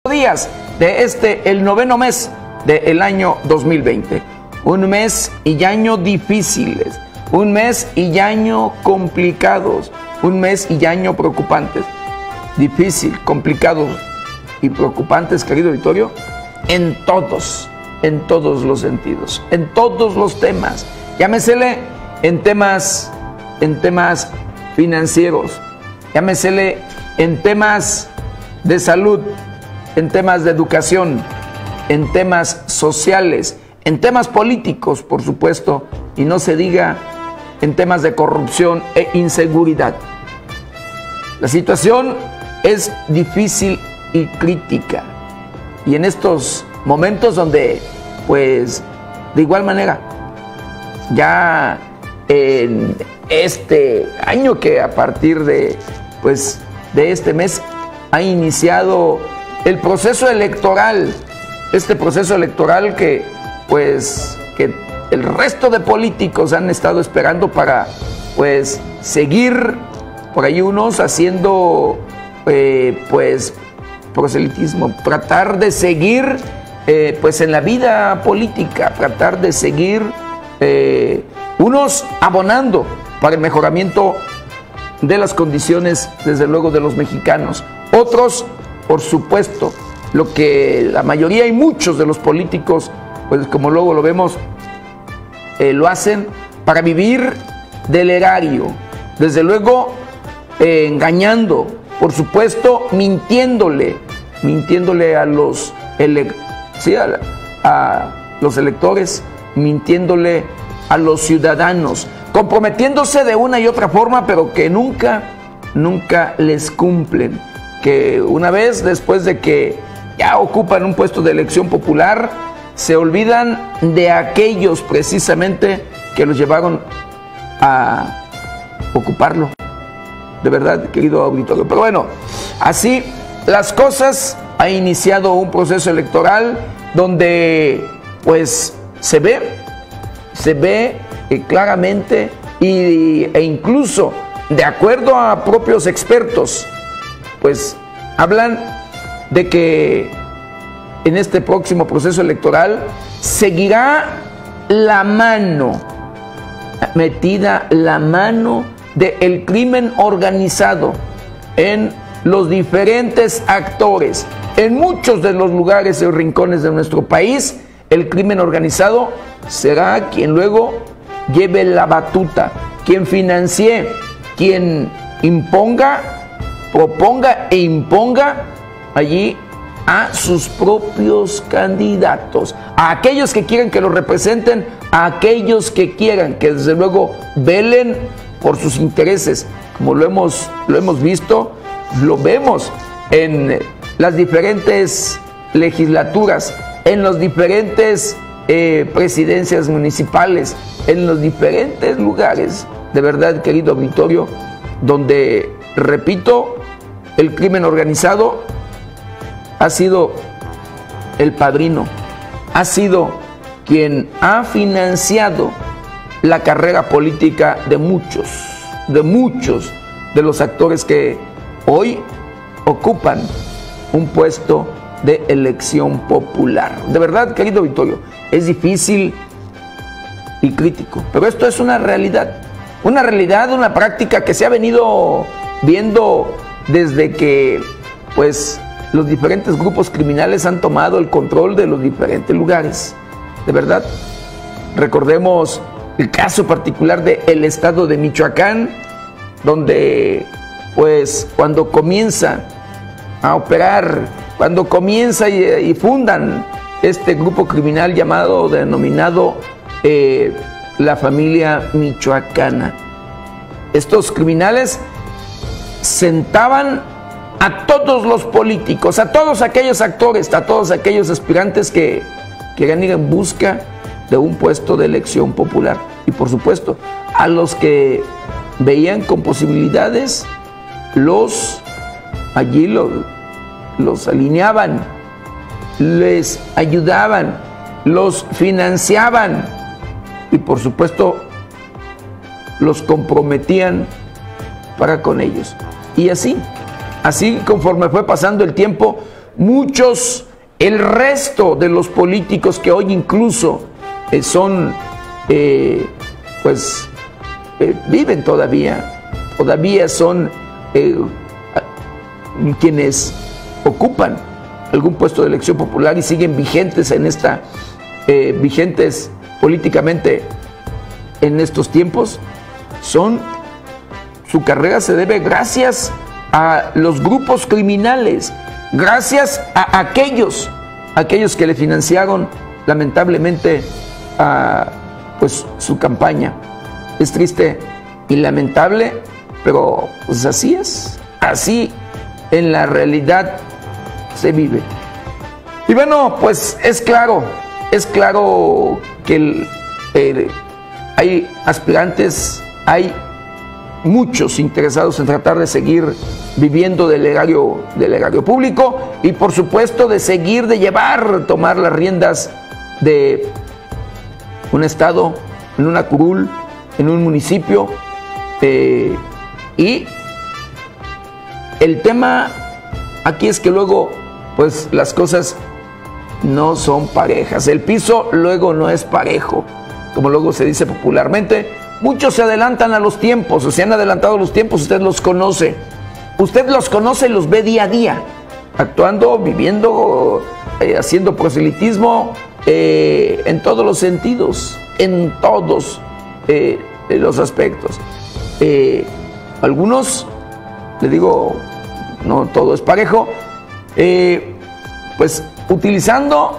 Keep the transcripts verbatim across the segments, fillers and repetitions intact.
días de este, el noveno mes del año dos mil veinte. Un mes y año difíciles, un mes y año complicados, un mes y año preocupantes. Difícil, complicados y preocupantes, querido Vittorio, en todos, en todos los sentidos, en todos los temas. Llámesele en temas, en temas financieros, llámesele en temas de salud, en temas de educación, en temas sociales, en temas políticos, por supuesto, y no se diga en temas de corrupción e inseguridad. La situación es difícil y crítica, y en estos momentos donde, pues, de igual manera, ya en este año que a partir de, pues, de este mes ha iniciado el proceso electoral, este proceso electoral que, pues, que el resto de políticos han estado esperando para, pues, seguir por ahí unos haciendo, eh, pues, proselitismo, tratar de seguir, eh, pues, en la vida política, tratar de seguir, eh, unos abonando para el mejoramiento de las condiciones, desde luego, de los mexicanos. Otros, por supuesto, lo que la mayoría y muchos de los políticos, pues como luego lo vemos, eh, lo hacen para vivir del erario, desde luego eh, engañando, por supuesto, mintiéndole, mintiéndole a los, ele sí, a, a los electores, mintiéndole a los ciudadanos, comprometiéndose de una y otra forma, pero que nunca, nunca les cumplen. Que una vez después de que ya ocupan un puesto de elección popular, se olvidan de aquellos precisamente que los llevaron a ocuparlo. De verdad, querido auditorio. Pero bueno, así las cosas. Ha iniciado un proceso electoral donde, pues, se ve, se ve eh, claramente y, e incluso de acuerdo a propios expertos, pues hablan de que en este próximo proceso electoral seguirá la mano, metida la mano del crimen organizado en los diferentes actores. En muchos de los lugares y rincones de nuestro país, el crimen organizado será quien luego lleve la batuta, quien financie, quien imponga, proponga e imponga allí a sus propios candidatos, a aquellos que quieran que los representen, a aquellos que quieran que desde luego velen por sus intereses, como lo hemos, lo hemos visto, lo vemos en las diferentes legislaturas, en los diferentes eh, presidencias municipales, en los diferentes lugares, de verdad, querido auditorio, donde, repito, el crimen organizado ha sido el padrino, ha sido quien ha financiado la carrera política de muchos, de muchos de los actores que hoy ocupan un puesto de elección popular. De verdad, querido Vittorio, es difícil y crítico, pero esto es una realidad, una realidad, una práctica que se ha venido viendo desde que, pues, los diferentes grupos criminales han tomado el control de los diferentes lugares. De verdad, recordemos el caso particular del estado de Michoacán, donde, pues, cuando comienza a operar, cuando comienza y, y fundan este grupo criminal llamado, denominado eh, la familia michoacana. Estos criminales sentaban a todos los políticos, a todos aquellos actores, a todos aquellos aspirantes que querían ir en busca de un puesto de elección popular. Y por supuesto, a los que veían con posibilidades, los allí los, los alineaban, les ayudaban, los financiaban y por supuesto los comprometían para con ellos. Y así, así conforme fue pasando el tiempo, muchos, el resto de los políticos que hoy incluso eh, son, eh, pues, eh, viven todavía, todavía son eh, quienes ocupan algún puesto de elección popular y siguen vigentes en esta, eh, vigentes políticamente en estos tiempos, son, su carrera se debe gracias a los grupos criminales, gracias a aquellos, aquellos que le financiaron lamentablemente a, pues, su campaña. Es triste y lamentable, pero pues así es, así en la realidad se vive. Y bueno, pues es claro, es claro que el, el, hay aspirantes, hay muchos interesados en tratar de seguir viviendo del erario, del erario público y por supuesto de seguir, de llevar, tomar las riendas de un estado, en una curul, en un municipio, eh, y el tema aquí es que luego pues las cosas no son parejas, el piso luego no es parejo, como luego se dice popularmente. Muchos se adelantan a los tiempos, o se han adelantado a los tiempos, usted los conoce, usted los conoce y los ve día a día, actuando, viviendo, eh, haciendo proselitismo eh, en todos los sentidos, en todos eh, los aspectos. Eh, algunos, le digo, no todo es parejo, eh, pues utilizando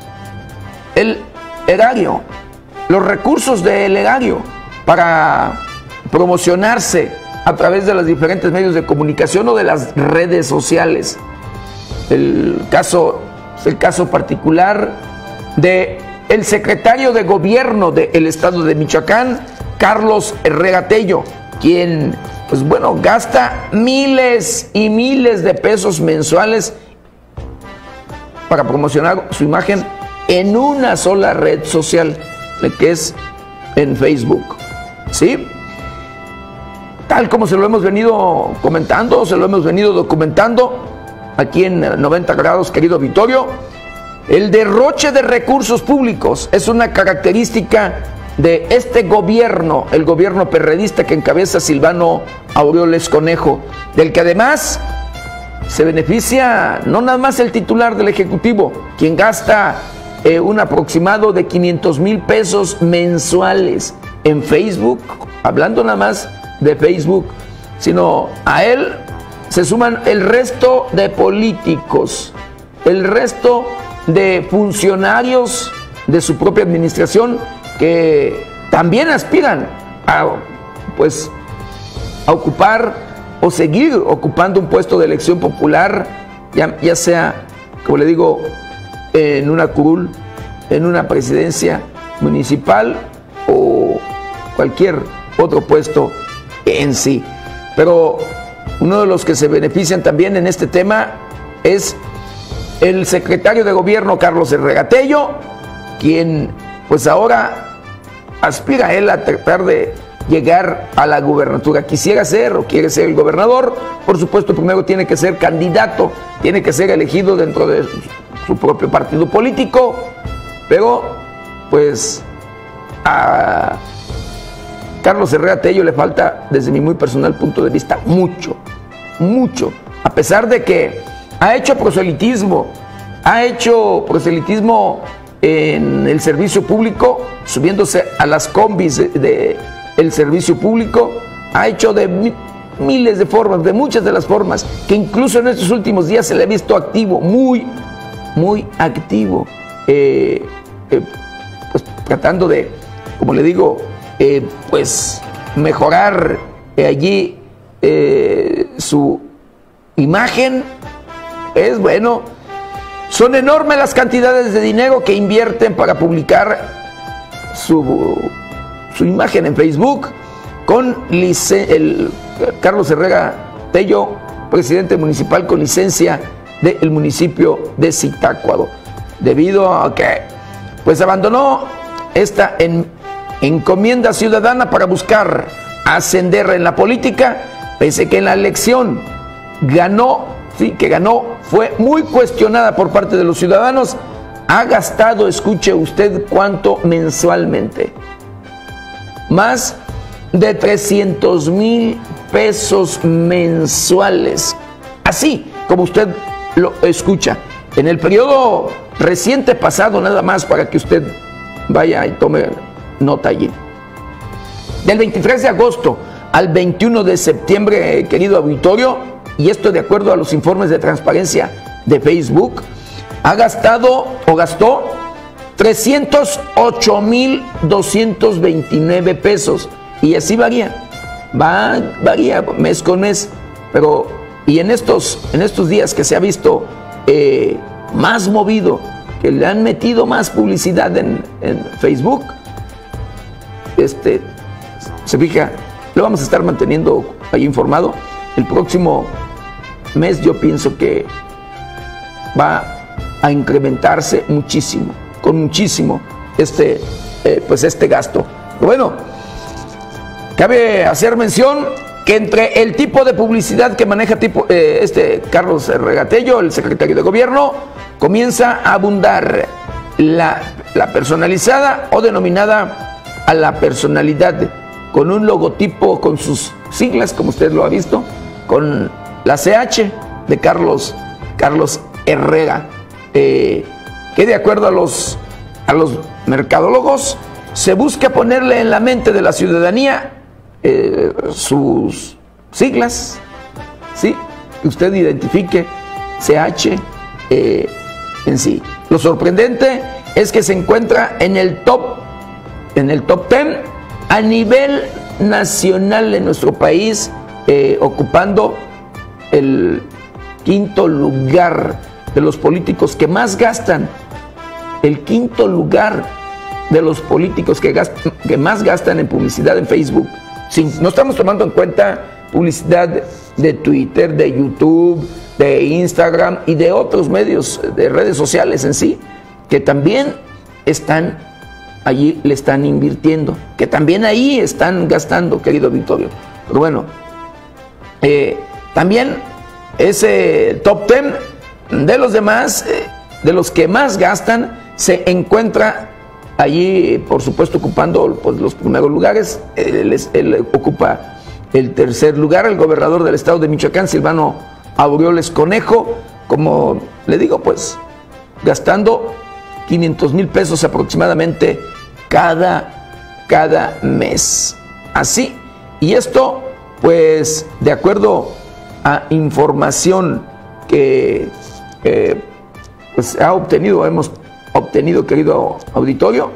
el erario, los recursos del erario para promocionarse a través de los diferentes medios de comunicación o de las redes sociales. El caso, el caso particular de el secretario de gobierno del estado de Michoacán, Carlos Herrera Tello, quien, pues bueno, gasta miles y miles de pesos mensuales para promocionar su imagen en una sola red social, que es en Facebook. ¿Sí? Tal como se lo hemos venido comentando, se lo hemos venido documentando aquí en noventa grados, querido Vittorio, el derroche de recursos públicos es una característica de este gobierno, el gobierno perredista que encabeza Silvano Aureoles Conejo, del que además se beneficia no nada más el titular del Ejecutivo, quien gasta eh, un aproximado de quinientos mil pesos mensuales en Facebook, hablando nada más de Facebook, sino a él se suman el resto de políticos, el resto de funcionarios de su propia administración que también aspiran a, pues, a ocupar o seguir ocupando un puesto de elección popular, ya, ya sea, como le digo, en una curul, en una presidencia municipal o cualquier otro puesto en sí. Pero uno de los que se benefician también en este tema es el secretario de gobierno Carlos Herrera Tello, quien pues ahora aspira a él a tratar de llegar a la gubernatura. Quisiera ser o quiere ser el gobernador, por supuesto primero tiene que ser candidato, tiene que ser elegido dentro de su propio partido político, pero pues a Carlos Herrera Tello le falta, desde mi muy personal punto de vista, mucho, mucho, a pesar de que ha hecho proselitismo, ha hecho proselitismo en el servicio público, subiéndose a las combis de, de el servicio público, ha hecho de mi, miles de formas, de muchas de las formas, que incluso en estos últimos días se le ha visto activo, muy, muy activo, eh, eh, pues tratando de, como le digo, eh, pues mejorar eh, allí eh, su imagen. Es bueno, son enormes las cantidades de dinero que invierten para publicar su, su imagen en Facebook con el Carlos Herrera Tello, presidente municipal con licencia del municipio de Zitácuaro, debido a que pues abandonó esta en, encomienda ciudadana para buscar ascender en la política, pese que en la elección ganó sí, que ganó fue muy cuestionada por parte de los ciudadanos. Ha gastado, escuche usted cuánto mensualmente, más de trescientos mil pesos mensuales, así como usted lo escucha, en el periodo reciente pasado, nada más para que usted vaya y tome nota allí. Del veintitrés de agosto al veintiuno de septiembre, querido auditorio, y esto de acuerdo a los informes de transparencia de Facebook, ha gastado o gastó trescientos ocho mil doscientos veintinueve pesos, y así varía, va, varía mes con mes, pero y en estos, en estos días que se ha visto eh, más movido, que le han metido más publicidad en, en Facebook, este, se fija, lo vamos a estar manteniendo ahí informado. El próximo mes yo pienso que va a incrementarse muchísimo, con muchísimo este, eh, pues este gasto. Bueno, cabe hacer mención que entre el tipo de publicidad que maneja tipo, eh, este Carlos Regatello, el secretario de Gobierno, comienza a abundar la, la personalizada o denominada a la personalidad, con un logotipo con sus siglas, como usted lo ha visto, con la C H de Carlos, Carlos Herrera, eh, que de acuerdo a los, a los mercadólogos se busca ponerle en la mente de la ciudadanía eh, sus siglas, ¿sí? Que usted identifique C H eh, en sí. Lo sorprendente es que se encuentra en el top, en el top diez a nivel nacional en nuestro país, eh, ocupando el quinto lugar de los políticos que más gastan, el quinto lugar de los políticos que, gastan, que más gastan en publicidad en Facebook. Sin, no estamos tomando en cuenta publicidad de Twitter, de YouTube, de Instagram y de otros medios de redes sociales en sí, que también están allí, le están invirtiendo, que también ahí están gastando, querido Victorio. Pero bueno, eh, también ese top diez de los demás, eh, de los que más gastan, se encuentra allí, por supuesto, ocupando pues, los primeros lugares. Él, él ocupa el tercer lugar, el gobernador del estado de Michoacán, Silvano Aureoles Conejo, como le digo, pues gastando quinientos mil pesos aproximadamente cada, cada mes. Así, y esto pues de acuerdo a información que eh, pues ha obtenido, hemos obtenido, querido auditorio,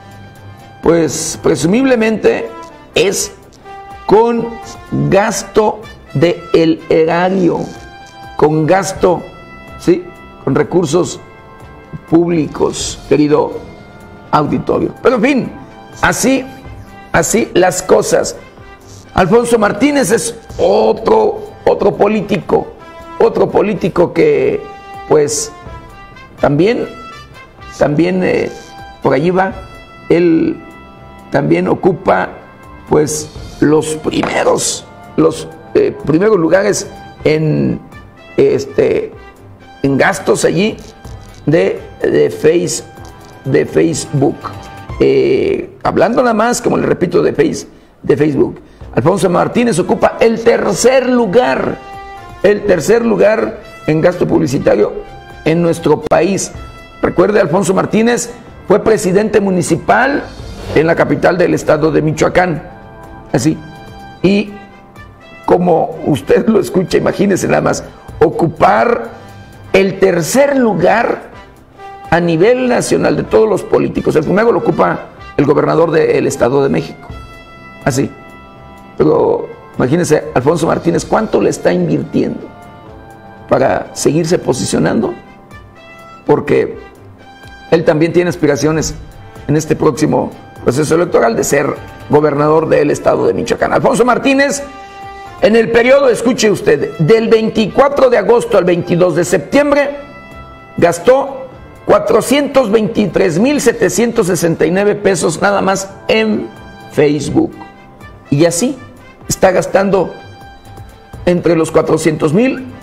pues presumiblemente es con gasto de el erario, con gasto, sí, con recursos públicos, querido auditorio. Pero en fin, así, así las cosas. Alfonso Martínez es otro, otro político, otro político que, pues, también, también eh, por allí va. Él también ocupa, pues, los primeros, los eh, primeros lugares en, este, en gastos allí de, de, face, de Facebook. Eh, hablando nada más, como le repito, de, face, de Facebook. Alfonso Martínez ocupa el tercer lugar, el tercer lugar en gasto publicitario en nuestro país. Recuerde, Alfonso Martínez fue presidente municipal en la capital del estado de Michoacán. Así. Y como usted lo escucha, imagínese nada más, ocupar el tercer lugar a nivel nacional de todos los políticos. El primero lo ocupa el gobernador del estado de México. Así. Pero imagínense, Alfonso Martínez, ¿cuánto le está invirtiendo para seguirse posicionando? Porque él también tiene aspiraciones en este próximo proceso electoral de ser gobernador del estado de Michoacán. Alfonso Martínez, en el periodo, escuche usted, del veinticuatro de agosto al veintidós de septiembre, gastó cuatrocientos veintitrés mil setecientos sesenta y nueve pesos nada más en Facebook. Y así está gastando entre los cuatrocientos mil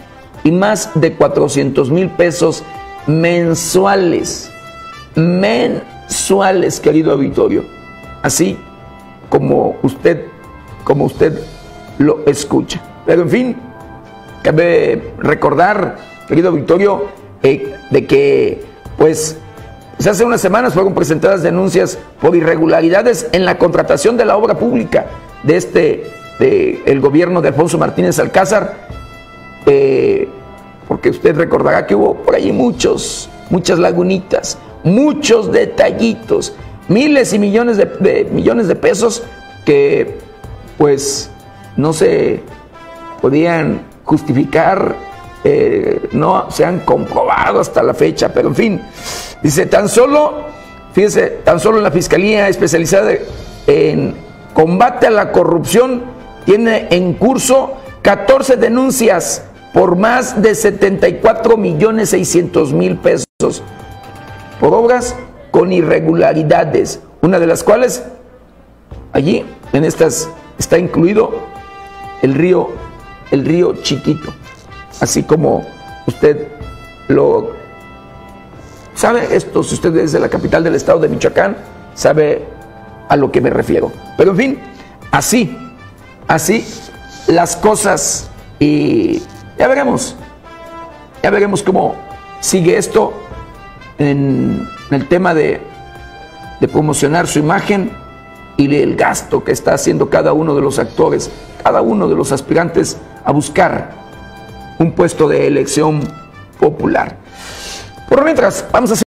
y más de cuatrocientos mil pesos mensuales. Mensuales, querido auditorio. Así como usted, como usted lo escucha. Pero en fin, cabe recordar, querido auditorio, eh, de que pues hace unas semanas fueron presentadas denuncias por irregularidades en la contratación de la obra pública de este, de el gobierno de Alfonso Martínez Alcázar, eh, porque usted recordará que hubo por allí muchos, muchas lagunitas, muchos detallitos, miles y millones de, de millones de pesos que pues no se podían justificar, eh, no se han comprobado hasta la fecha, pero en fin, dice, tan solo, fíjese, tan solo la Fiscalía Especializada en Combate a la Corrupción tiene en curso catorce denuncias por más de setenta y cuatro millones seiscientos mil pesos por obras con irregularidades, una de las cuales allí en estas está incluido el río, el río Chiquito, así como usted lo sabe. Esto, si usted es de la capital del estado de Michoacán, sabe a lo que me refiero. Pero en fin, así, así las cosas, y ya veremos, ya veremos cómo sigue esto en el tema de, de promocionar su imagen y el gasto que está haciendo cada uno de los actores, cada uno de los aspirantes a buscar un puesto de elección popular. Por mientras, vamos a hacer